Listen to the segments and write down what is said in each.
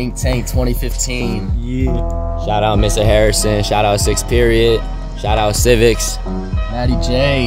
Think Tank 2015. Yeah. Shout out Mr. Harrison. Shout out 6th Period. Shout out Civics. Matty J.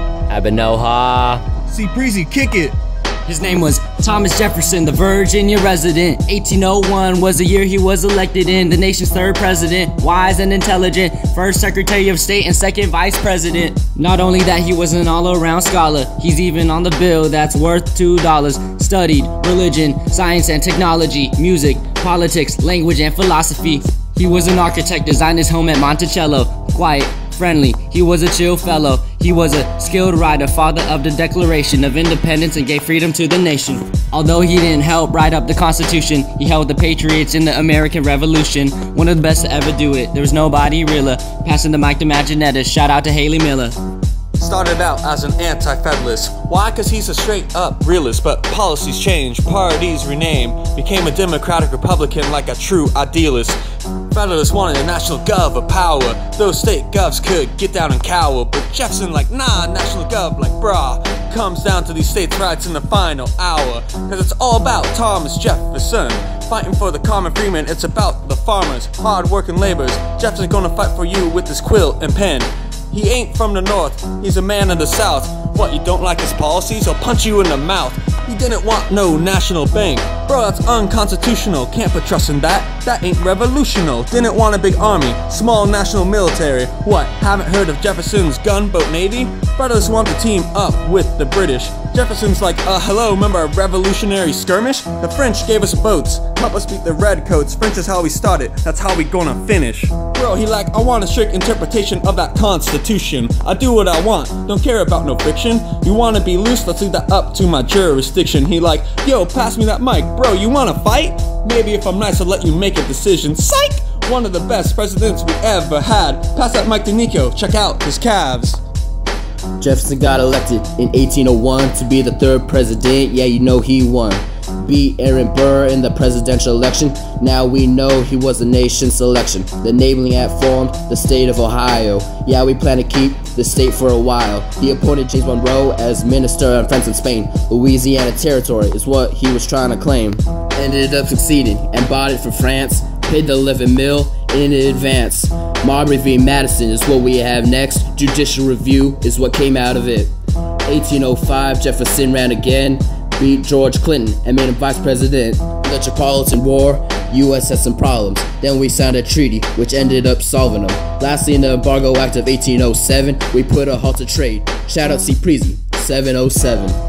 Abenoha. See Preezy, kick it. His name was Thomas Jefferson, the Virginia resident. 1801 was the year he was elected in, the nation's 3rd president. Wise and intelligent, 1st Secretary of State and 2nd Vice President. Not only that, he was an all-around scholar. He's even on the bill that's worth $2. Studied religion, science and technology, music, politics, language and philosophy. He was an architect, designed his home at Monticello. Quiet, friendly, he was a chill fellow. He was a skilled writer, father of the Declaration of Independence, and gave freedom to the nation. Although he didn't help write up the Constitution, he held the Patriots in the American Revolution. One of the best to ever do it, there was nobody realer. Passing the mic to Janettas, shout out to Hayley Miller. Started out as an anti-federalist. Why? Cause he's a straight up realist. But policies change, parties rename. Became a Democratic Republican like a true idealist. Federalists wanted a national gov of power. Those state govs could get down and cower. But Jefferson like, nah, national gov like brah. Comes down to these states' rights in the final hour. Cause it's all about Thomas Jefferson. Fighting for the common freeman, it's about the farmers, hard-working laborers. Jefferson gonna fight for you with his quill and pen. He ain't from the north, he's a man of the south. What, you don't like his policies? He'll punch you in the mouth. He didn't want no national bank. Bro, that's unconstitutional, can't put trust in that. That ain't revolutional. Didn't want a big army, small national military. What, haven't heard of Jefferson's gunboat navy? Brothers want to team up with the British. Jefferson's like, hello, remember a revolutionary skirmish? The French gave us boats, help us beat the redcoats. French is how we started, that's how we gonna finish. Bro, he like, I want a strict interpretation of that constitution. I do what I want, don't care about no fiction. You wanna be loose, let's leave that up to my jurisdiction. He like, yo, pass me that mic, bro, you wanna fight? Maybe if I'm nice, I'll let you make a decision. Psych! One of the best presidents we ever had. Pass that mic to Nico, check out his calves. Jefferson got elected in 1801 to be the 3rd president. Yeah, you know he won. Beat Aaron Burr in the presidential election. Now we know he was the nation's selection. The Enabling Act formed the state of Ohio. Yeah, we plan to keep the state for a while. He appointed James Monroe as minister on France and Spain. Louisiana Territory is what he was trying to claim. Ended up succeeding and bought it from France. Paid the 11 mil in advance. Marbury v. Madison is what we have next. Judicial review is what came out of it. 1805, Jefferson ran again, beat George Clinton and made him vice president. The Metropolitan War, US had some problems. Then we signed a treaty which ended up solving them. Lastly, in the Embargo Act of 1807, we put a halt to trade. Shout out C. Preezy, 707.